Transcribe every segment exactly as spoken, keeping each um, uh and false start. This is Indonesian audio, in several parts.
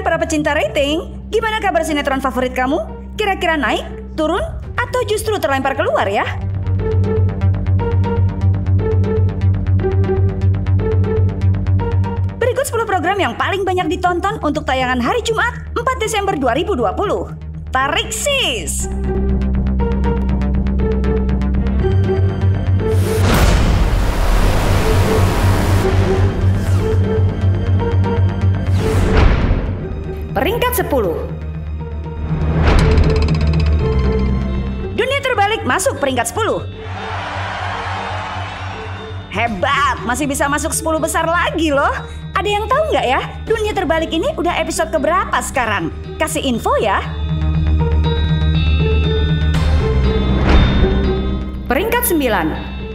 para pecinta rating, gimana kabar sinetron favorit kamu? Kira-kira naik, turun, atau justru terlempar keluar ya? Berikut sepuluh program yang paling banyak ditonton untuk tayangan hari Jumat empat Desember dua ribu dua puluh. Tarik sis! Peringkat sepuluh. Dunia Terbalik masuk peringkat sepuluh. Hebat, masih bisa masuk sepuluh besar lagi loh. Ada yang tahu nggak ya, Dunia Terbalik ini udah episode keberapa sekarang? Kasih info ya. Peringkat sembilan.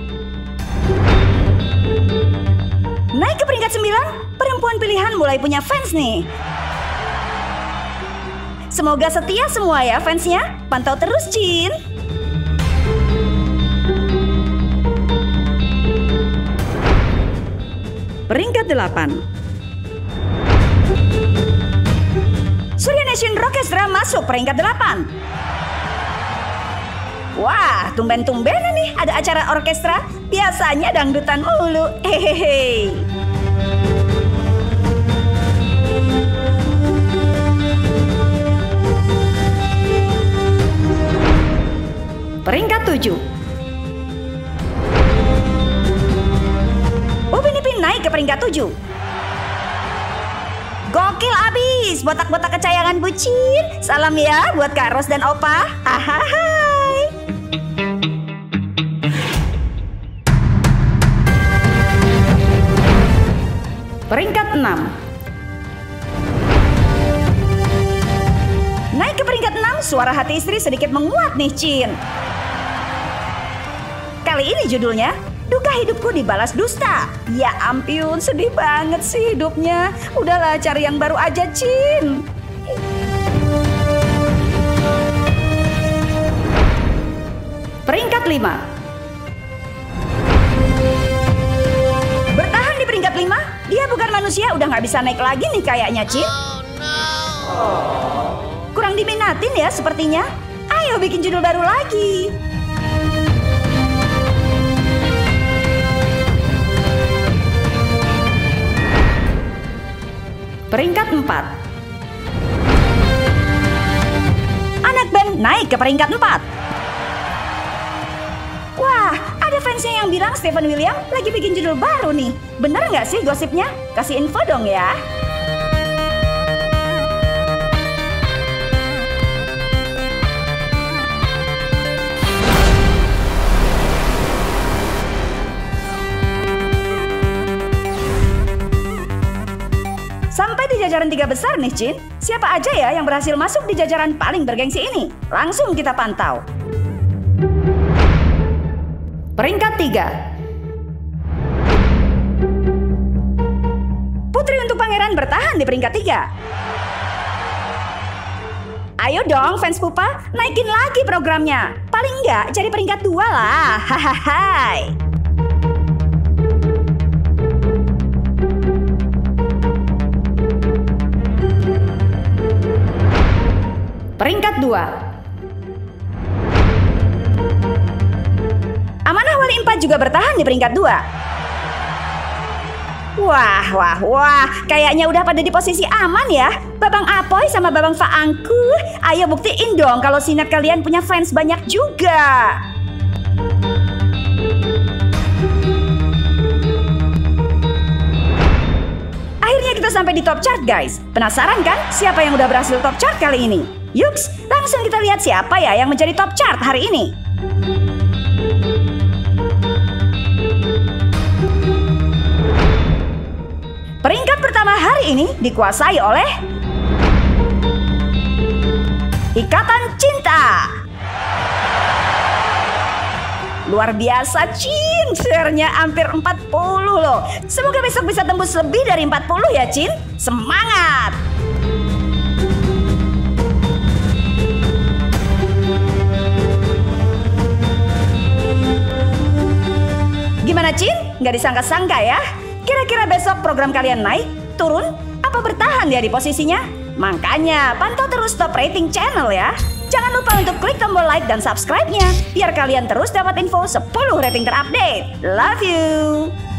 Naik ke peringkat sembilan, perempuan pilihan mulai punya fans nih. Semoga setia semua ya fansnya. Pantau terus, Jin. Peringkat delapan. Surya Nation Rockestra masuk peringkat delapan. Wah, tumben-tumbenan nih ada acara orkestra. Biasanya dangdutan mulu. Hehehe. Peringkat tujuh. Upin Ipin naik ke peringkat tujuh. Gokil abis, botak-botak kesayangan bucin. Salam ya buat Kak Ros dan Opa. Ahahai. Peringkat enam. Naik ke peringkat enam, suara hati istri sedikit menguat nih, Cin. Kali ini judulnya, Duka Hidupku Dibalas Dusta. Ya ampun, sedih banget sih hidupnya. Udahlah, cari yang baru aja, Cin. Peringkat lima. Bertahan di peringkat lima, dia bukan manusia, udah gak bisa naik lagi nih kayaknya, Cin. Kurang diminatin ya sepertinya. Ayo bikin judul baru lagi. Peringkat empat. Anak band naik ke peringkat empat. Wah, ada fansnya yang bilang Stephen William lagi bikin judul baru nih. Bener nggak sih gosipnya? Kasih info dong ya. Sampai di jajaran tiga besar nih, Cin. Siapa aja ya yang berhasil masuk di jajaran paling bergengsi ini? Langsung kita pantau. Peringkat tiga. Putri untuk Pangeran bertahan di peringkat tiga. Ayo dong fans Pupa, naikin lagi programnya. Paling enggak jadi peringkat dua lah. Hahaha. Peringkat dua. Amanah Wali Empat juga bertahan di peringkat dua. Wah, wah, wah. Kayaknya udah pada di posisi aman ya. Babang Apoy sama Babang Faangku. Ayo buktiin dong kalau sinet kalian punya fans banyak juga. Akhirnya kita sampai di top chart, guys. Penasaran kan siapa yang udah berhasil top chart kali ini? Yuks, langsung kita lihat siapa ya yang menjadi top chart hari ini. Peringkat pertama hari ini dikuasai oleh Ikatan Cinta. Luar biasa, Cin. Share-nya hampir empat puluh loh. Semoga besok bisa tembus lebih dari empat puluh ya, Cin. Semangat! Gimana, Cin? Nggak disangka-sangka ya? Kira-kira besok program kalian naik, turun, apa bertahan dia di posisinya? Makanya pantau terus Top Rating Channel ya. Jangan lupa untuk klik tombol like dan subscribe-nya biar kalian terus dapat info sepuluh rating terupdate. Love you.